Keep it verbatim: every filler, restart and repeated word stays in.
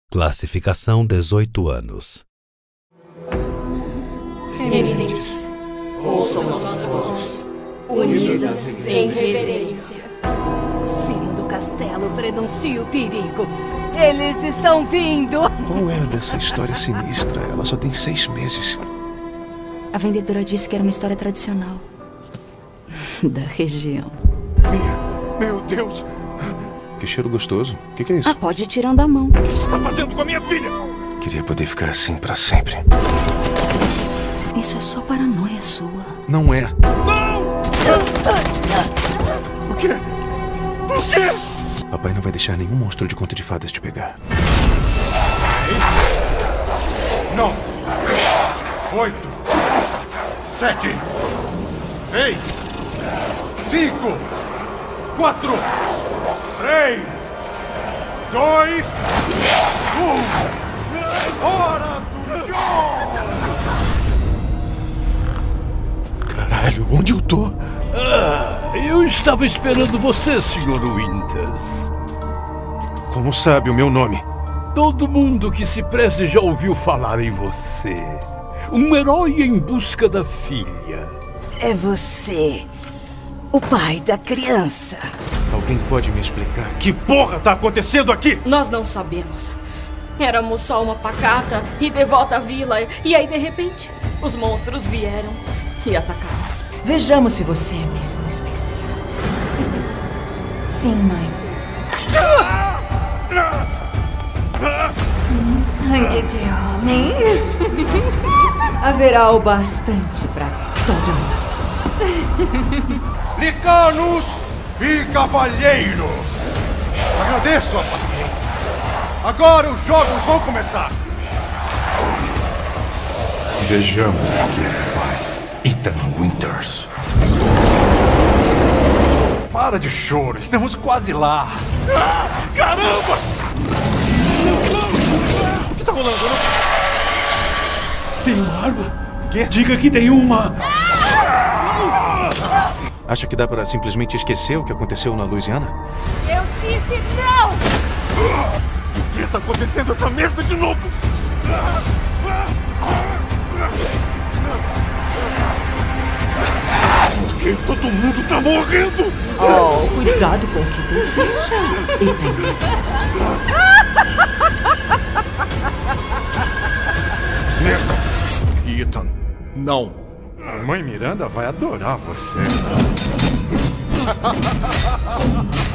Classificação dezoito anos. Eminentes, ouçam nossas vozes, unidas em reverência. O sino do castelo prenuncia o perigo. Eles estão vindo! Qual é a dessa história sinistra? Ela só tem seis meses. A vendedora disse que era uma história tradicional da região. Minha, meu Deus! Que cheiro gostoso. O que, que é isso? Ah, pode ir tirando a mão. O que você está fazendo com a minha filha? Queria poder ficar assim pra sempre. Isso é só paranoia sua. Não é. Não! O quê? O quê? Papai não vai deixar nenhum monstro de conto de fadas te pegar. Não! Oito! Sete! Seis! Cinco! Quatro! Três! Dois! Um! Hora do jogo! Caralho, onde eu tô? Ah, eu estava esperando você, senhor Winters. Como sabe o meu nome? Todo mundo que se preze já ouviu falar em você. Um herói em busca da filha. É você, o pai da criança. Alguém pode me explicar? Que porra tá acontecendo aqui? Nós não sabemos. Éramos só uma pacata e devota vila. E aí, de repente, os monstros vieram e atacaram. Vejamos se você é mesmo especial. Sim, mãe. Sangue de homem. Haverá o bastante pra todo mundo. Licanos e cavalheiros! Agradeço a paciência. Agora os jogos vão começar. Vejamos do que é capaz Ethan Winters. Para de choro, estamos quase lá. Ah, caramba! O que tá rolando? Tem uma arma? Quê? Diga que tem uma! Acha que dá pra simplesmente esquecer o que aconteceu na Louisiana? Eu disse não! Por que tá acontecendo essa merda de novo? Por que todo mundo tá morrendo? Oh, cuidado com o que deseja. Merda! Ethan, não. A mãe Miranda vai adorar você.